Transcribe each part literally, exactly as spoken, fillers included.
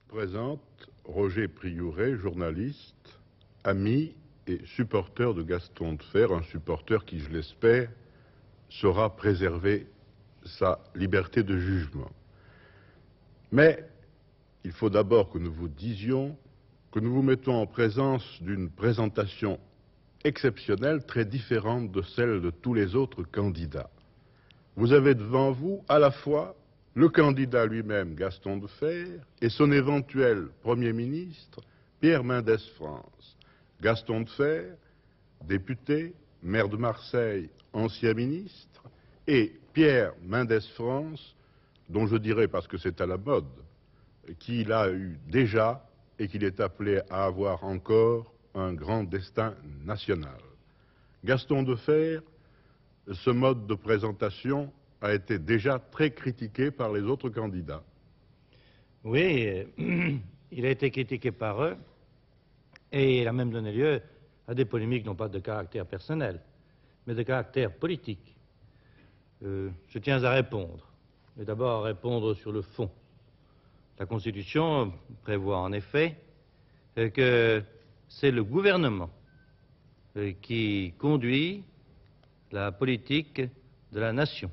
présente Roger Priouret, journaliste, ami et supporter de Gaston Defferre, un supporter qui, je l'espère, saura préserver sa liberté de jugement. Mais il faut d'abord que nous vous disions que nous vous mettons en présence d'une présentation exceptionnelle, très différente de celle de tous les autres candidats. Vous avez devant vous à la fois le candidat lui-même, Gaston Defferre, et son éventuel Premier ministre, Pierre Mendès France. Gaston Defferre, député, maire de Marseille, ancien ministre, et Pierre Mendès France, dont je dirais, parce que c'est à la mode, qu'il a eu déjà et qu'il est appelé à avoir encore un grand destin national. Gaston Defferre, ce mode de présentation a été déjà très critiqué par les autres candidats. Oui, euh, il a été critiqué par eux et il a même donné lieu à des polémiques non pas de caractère personnel, mais de caractère politique. Euh, je tiens à répondre, mais d'abord à répondre sur le fond. La Constitution prévoit en effet euh, que c'est le gouvernement euh, qui conduit la politique de la nation.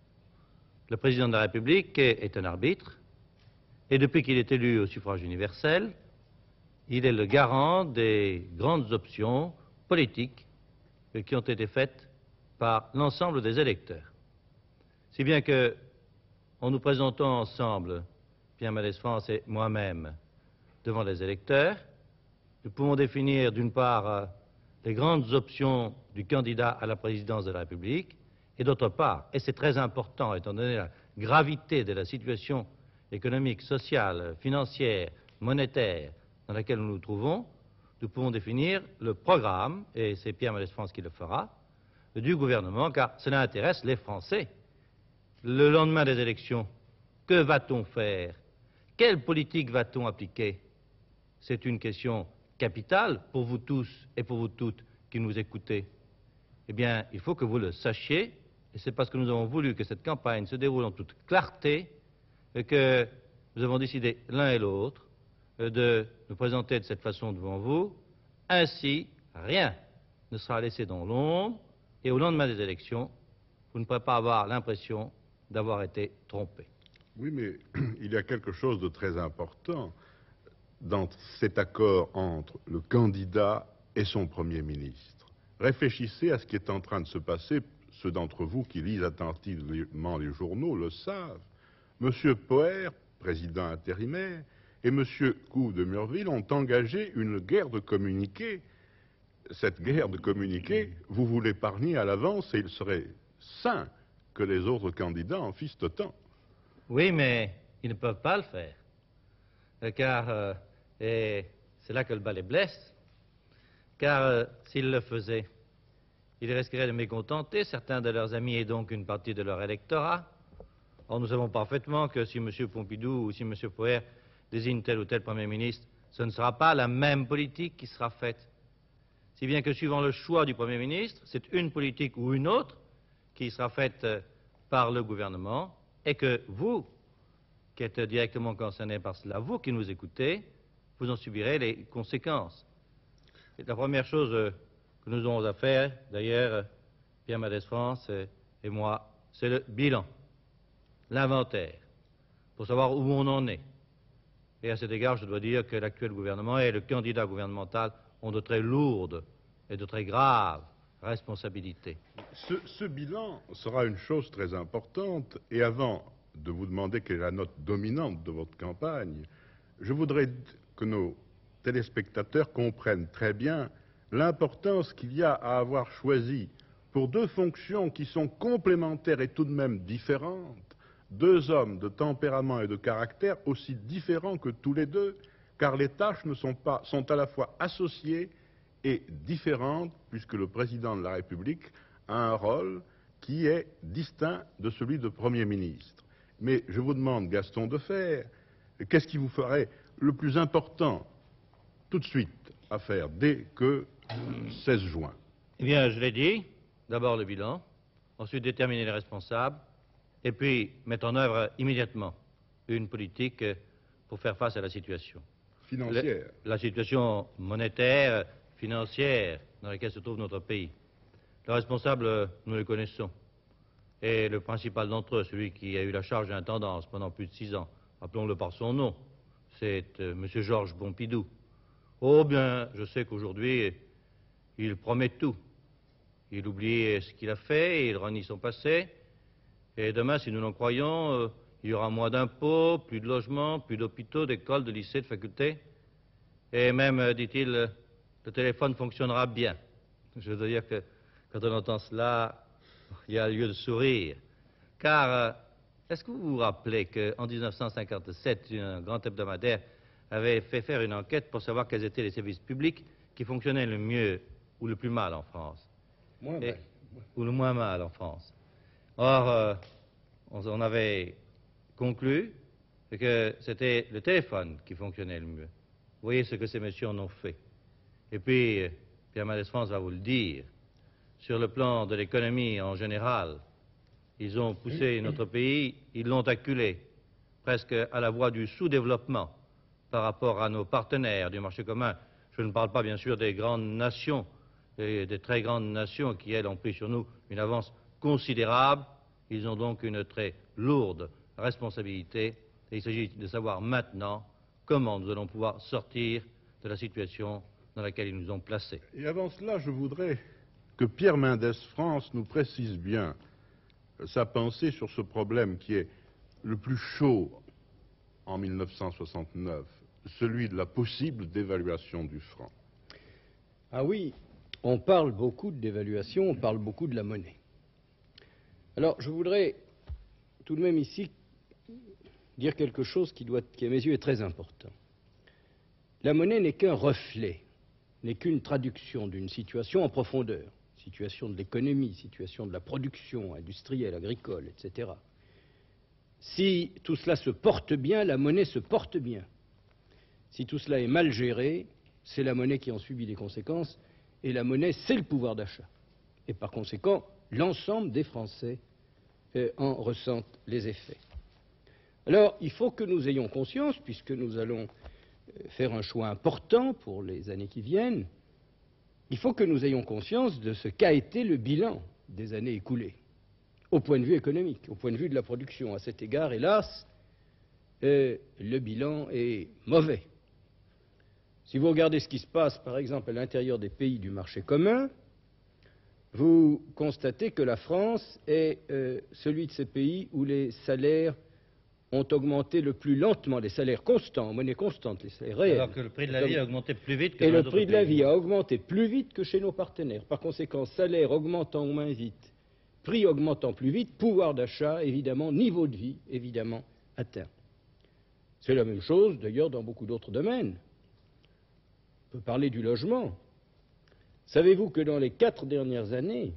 Le président de la République est un arbitre, et depuis qu'il est élu au suffrage universel, il est le garant des grandes options politiques qui ont été faites par l'ensemble des électeurs. Si bien que, en nous présentant ensemble, Pierre Mendès France et moi-même, devant les électeurs, nous pouvons définir d'une part les grandes options du candidat à la présidence de la République, et d'autre part, et c'est très important étant donné la gravité de la situation économique, sociale, financière, monétaire dans laquelle nous nous trouvons, nous pouvons définir le programme, et c'est Pierre Mendès France qui le fera, du gouvernement, car cela intéresse les Français. Le lendemain des élections, que va-t-on faire? Quelle politique va-t-on appliquer? C'est une question capitale pour vous tous et pour vous toutes qui nous écoutez. Eh bien, il faut que vous le sachiez, et c'est parce que nous avons voulu que cette campagne se déroule en toute clarté que nous avons décidé l'un et l'autre de nous présenter de cette façon devant vous. Ainsi, rien ne sera laissé dans l'ombre, et au lendemain des élections, vous ne pourrez pas avoir l'impression d'avoir été trompé. Oui, mais il y a quelque chose de très important dans cet accord entre le candidat et son Premier ministre. Réfléchissez à ce qui est en train de se passer. Ceux d'entre vous qui lisent attentivement les journaux le savent. Monsieur Poher, président intérimaire, et Monsieur Couve de Murville ont engagé une guerre de communiqués. Cette guerre de communiqués, vous vous l'épargnez à l'avance et il serait sain que les autres candidats en fissent autant. Oui, mais ils ne peuvent pas le faire, car, euh, et c'est là que le bas les blesse, car euh, s'ils le faisaient, ils risqueraient de mécontenter certains de leurs amis et donc une partie de leur électorat. Or, nous savons parfaitement que si M. Pompidou ou si M. Poher désigne tel ou tel Premier ministre, ce ne sera pas la même politique qui sera faite. Si bien que suivant le choix du Premier ministre, c'est une politique ou une autre qui sera faite par le gouvernement, et que vous, qui êtes directement concernés par cela, vous qui nous écoutez, vous en subirez les conséquences. C'est la première chose que nous aurons à faire, d'ailleurs, Pierre Mendès France et moi, c'est le bilan, l'inventaire, pour savoir où on en est. Et à cet égard, je dois dire que l'actuel gouvernement et le candidat gouvernemental ont de très lourdes et de très graves responsabilités. Ce, ce bilan sera une chose très importante, et avant de vous demander quelle est la note dominante de votre campagne, je voudrais que nos téléspectateurs comprennent très bien l'importance qu'il y a à avoir choisi, pour deux fonctions qui sont complémentaires et tout de même différentes, deux hommes de tempérament et de caractère aussi différents que tous les deux, car les tâches ne sont pas, sont à la fois associées et différentes, puisque le président de la République a un rôle qui est distinct de celui de Premier ministre. Mais je vous demande, Gaston Defferre, qu'est-ce qui vous ferait le plus important tout de suite à faire dès que seize juin? Eh bien, je l'ai dit, d'abord le bilan, ensuite déterminer les responsables, et puis mettre en œuvre immédiatement une politique pour faire face à la situation. Financière. La, la situation monétaire, financière dans laquelle se trouve notre pays. Les responsables, nous les connaissons. Et le principal d'entre eux, celui qui a eu la charge d'intendance pendant plus de six ans, appelons-le par son nom, c'est euh, M. Georges Pompidou. Oh bien, je sais qu'aujourd'hui, il promet tout. Il oublie ce qu'il a fait, il renie son passé. Et demain, si nous l'en croyons, euh, il y aura moins d'impôts, plus de logements, plus d'hôpitaux, d'écoles, de lycées, de facultés. Et même, euh, dit-il, euh, le téléphone fonctionnera bien. Je dois dire que quand on entend cela, il y a lieu de sourire. Car, euh, est-ce que vous vous rappelez qu'en mille neuf cent cinquante-sept, un grand hebdomadaire avait fait faire une enquête pour savoir quels étaient les services publics qui fonctionnaient le mieux ou le plus mal en France? Moins Et, mal. ou le moins mal en France. Or, euh, on, on avait conclu que c'était le téléphone qui fonctionnait le mieux. Vous voyez ce que ces messieurs en ont fait. Et puis, euh, Pierre Mendès France va vous le dire, sur le plan de l'économie en général, ils ont poussé notre pays, ils l'ont acculé presque à la voie du sous-développement par rapport à nos partenaires du marché commun. Je ne parle pas bien sûr des grandes nations, et des très grandes nations qui, elles, ont pris sur nous une avance considérable. Ils ont donc une très lourde responsabilité et il s'agit de savoir maintenant comment nous allons pouvoir sortir de la situation dans laquelle ils nous ont placés. Et avant cela, je voudrais que Pierre Mendès France nous précise bien sa pensée sur ce problème qui est le plus chaud en mille neuf cent soixante-neuf, celui de la possible dévaluation du franc. Ah oui, on parle beaucoup de dévaluation, on parle beaucoup de la monnaie. Alors, je voudrais tout de même ici dire quelque chose qui, doit, qui à mes yeux, est très important. La monnaie n'est qu'un reflet, n'est qu'une traduction d'une situation en profondeur, situation de l'économie, situation de la production industrielle, agricole, et cetera. Si tout cela se porte bien, la monnaie se porte bien. Si tout cela est mal géré, c'est la monnaie qui en subit les conséquences, et la monnaie, c'est le pouvoir d'achat. Et par conséquent, l'ensemble des Français euh, en ressentent les effets. Alors, il faut que nous ayons conscience, puisque nous allons euh, faire un choix important pour les années qui viennent, il faut que nous ayons conscience de ce qu'a été le bilan des années écoulées, au point de vue économique, au point de vue de la production. À cet égard, hélas, euh, le bilan est mauvais. Si vous regardez ce qui se passe, par exemple, à l'intérieur des pays du marché commun, vous constatez que la France est euh, celui de ces pays où les salaires ont augmenté le plus lentement, les salaires constants, en monnaie constante, les salaires réels. Alors que le prix de la vie a augmenté plus vite que Et dans le les prix autres de la pays. vie a augmenté plus vite que chez nos partenaires. Par conséquent, salaire augmentant moins vite, prix augmentant plus vite, pouvoir d'achat, évidemment, niveau de vie, évidemment, atteint. C'est la même chose, d'ailleurs, dans beaucoup d'autres domaines. On peut parler du logement. Savez-vous que dans les quatre dernières années,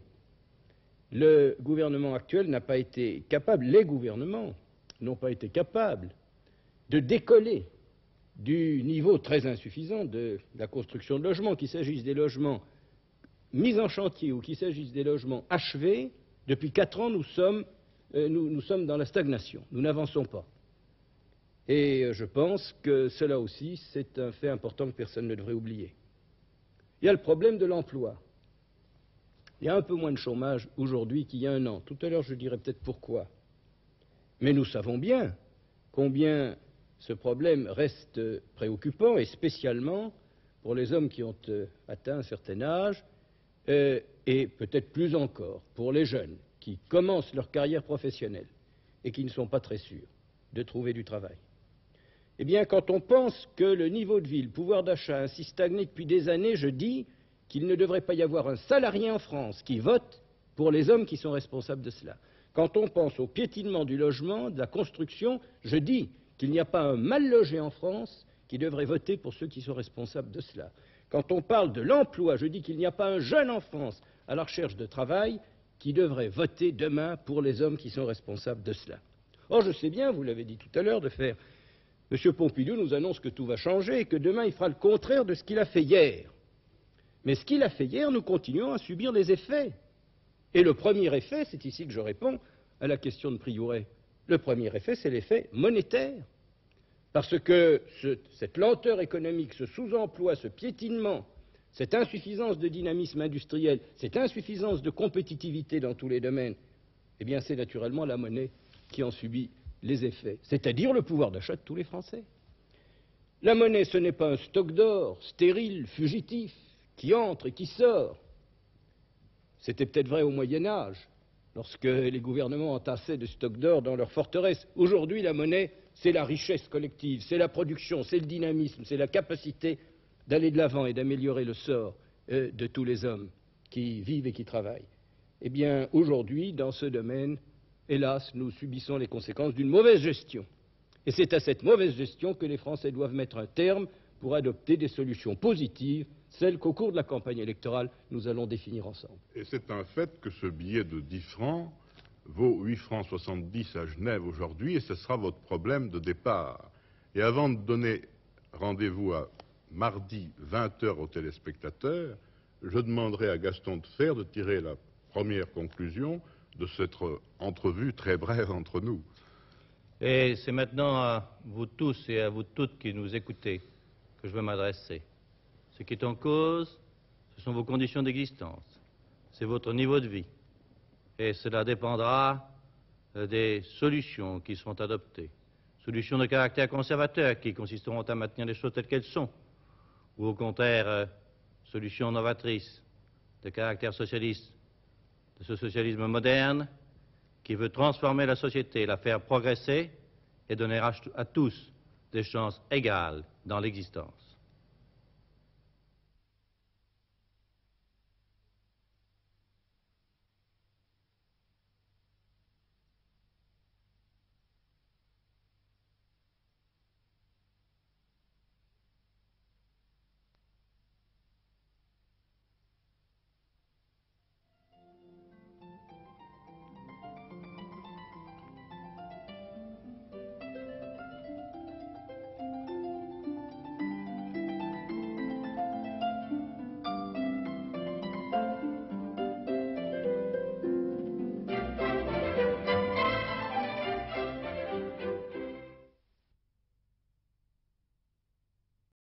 le gouvernement actuel n'a pas été capable, les gouvernements n'ont pas été capables de décoller du niveau très insuffisant de la construction de logements, qu'il s'agisse des logements mis en chantier ou qu'il s'agisse des logements achevés. Depuis quatre ans, nous sommes, euh, nous, nous sommes dans la stagnation. Nous n'avançons pas. Et euh, je pense que cela aussi, c'est un fait important que personne ne devrait oublier. Il y a le problème de l'emploi. Il y a un peu moins de chômage aujourd'hui qu'il y a un an. Tout à l'heure, je dirai peut-être pourquoi. Mais nous savons bien combien ce problème reste préoccupant, et spécialement pour les hommes qui ont euh, atteint un certain âge, euh, et peut-être plus encore pour les jeunes qui commencent leur carrière professionnelle et qui ne sont pas très sûrs de trouver du travail. Eh bien, quand on pense que le niveau de vie, le pouvoir d'achat a ainsi stagné depuis des années, je dis qu'il ne devrait pas y avoir un salarié en France qui vote pour les hommes qui sont responsables de cela. Quand on pense au piétinement du logement, de la construction, je dis qu'il n'y a pas un mal logé en France qui devrait voter pour ceux qui sont responsables de cela. Quand on parle de l'emploi, je dis qu'il n'y a pas un jeune en France à la recherche de travail qui devrait voter demain pour les hommes qui sont responsables de cela. Or, je sais bien, vous l'avez dit tout à l'heure, de faire... M. Pompidou nous annonce que tout va changer et que demain il fera le contraire de ce qu'il a fait hier. Mais ce qu'il a fait hier, nous continuons à subir les effets. Et le premier effet, c'est ici que je réponds à la question de Priouret, le premier effet, c'est l'effet monétaire. Parce que ce, cette lenteur économique, ce sous-emploi, ce piétinement, cette insuffisance de dynamisme industriel, cette insuffisance de compétitivité dans tous les domaines, eh bien c'est naturellement la monnaie qui en subit les effets, c'est-à-dire le pouvoir d'achat de tous les Français. La monnaie, ce n'est pas un stock d'or stérile, fugitif, qui entre et qui sort. C'était peut-être vrai au Moyen-Âge, lorsque les gouvernements entassaient des stocks d'or dans leurs forteresses. Aujourd'hui, la monnaie, c'est la richesse collective, c'est la production, c'est le dynamisme, c'est la capacité d'aller de l'avant et d'améliorer le sort euh, de tous les hommes qui vivent et qui travaillent. Eh bien, aujourd'hui, dans ce domaine, hélas, nous subissons les conséquences d'une mauvaise gestion. Et c'est à cette mauvaise gestion que les Français doivent mettre un terme pour adopter des solutions positives, celles qu'au cours de la campagne électorale, nous allons définir ensemble. Et c'est un fait que ce billet de dix francs vaut huit francs soixante-dix à Genève aujourd'hui, et ce sera votre problème de départ. Et avant de donner rendez-vous à mardi vingt heures aux téléspectateurs, je demanderai à Gaston Defferre de tirer la première conclusion de cette entrevue très brève entre nous. Et c'est maintenant à vous tous et à vous toutes qui nous écoutez que je veux m'adresser. Ce qui est en cause, ce sont vos conditions d'existence, c'est votre niveau de vie. Et cela dépendra des solutions qui seront adoptées. Solutions de caractère conservateur qui consisteront à maintenir les choses telles qu'elles sont, ou au contraire, euh, solutions novatrices de caractère socialiste, de ce socialisme moderne qui veut transformer la société, la faire progresser et donner à, à tous des chances égales dans l'existence.